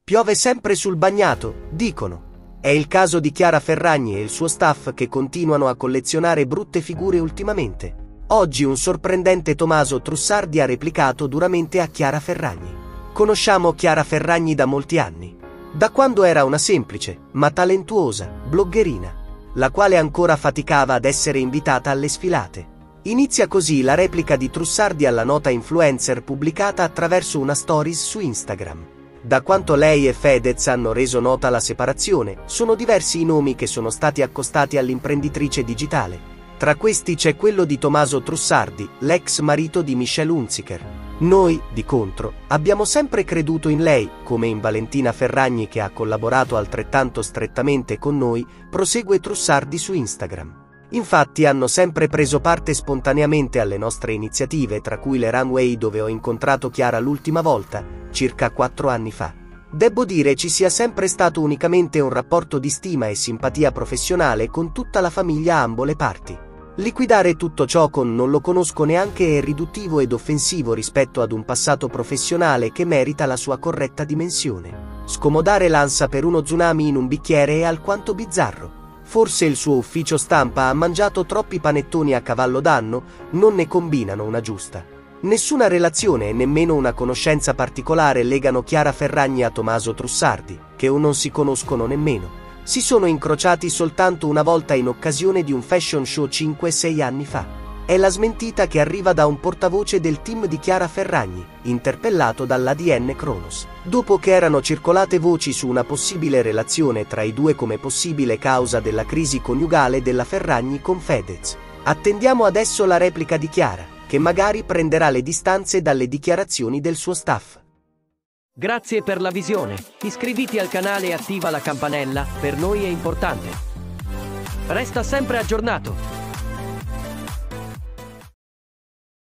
Piove sempre sul bagnato, dicono. È il caso di Chiara Ferragni e il suo staff che continuano a collezionare brutte figure ultimamente. Oggi un sorprendente Tommaso Trussardi ha replicato duramente a Chiara Ferragni. Conosciamo Chiara Ferragni da molti anni, da quando era una semplice, ma talentuosa, bloggerina, la quale ancora faticava ad essere invitata alle sfilate. Inizia così la replica di Trussardi alla nota influencer pubblicata attraverso una stories su Instagram. Da quanto lei e Fedez hanno reso nota la separazione, sono diversi i nomi che sono stati accostati all'imprenditrice digitale. Tra questi c'è quello di Tommaso Trussardi, l'ex marito di Michelle Hunziker. Noi, di contro, abbiamo sempre creduto in lei, come in Valentina Ferragni che ha collaborato altrettanto strettamente con noi, prosegue Trussardi su Instagram. Infatti hanno sempre preso parte spontaneamente alle nostre iniziative, tra cui le runway dove ho incontrato Chiara l'ultima volta, circa 4 anni fa. Debbo dire ci sia sempre stato unicamente un rapporto di stima e simpatia professionale con tutta la famiglia a ambo le parti. Liquidare tutto ciò con "non lo conosco neanche" è riduttivo ed offensivo rispetto ad un passato professionale che merita la sua corretta dimensione. Scomodare l'ansa per uno tsunami in un bicchiere è alquanto bizzarro. Forse il suo ufficio stampa ha mangiato troppi panettoni a cavallo d'anno, non ne combinano una giusta. Nessuna relazione e nemmeno una conoscenza particolare legano Chiara Ferragni a Tommaso Trussardi, che o non si conoscono nemmeno. Si sono incrociati soltanto una volta in occasione di un fashion show 5-6 anni fa. È la smentita che arriva da un portavoce del team di Chiara Ferragni, interpellato dall'ADN Kronos. Dopo che erano circolate voci su una possibile relazione tra i due come possibile causa della crisi coniugale della Ferragni con Fedez. Attendiamo adesso la replica di Chiara, che magari prenderà le distanze dalle dichiarazioni del suo staff. Grazie per la visione. Iscriviti al canale e attiva la campanella, per noi è importante. Resta sempre aggiornato.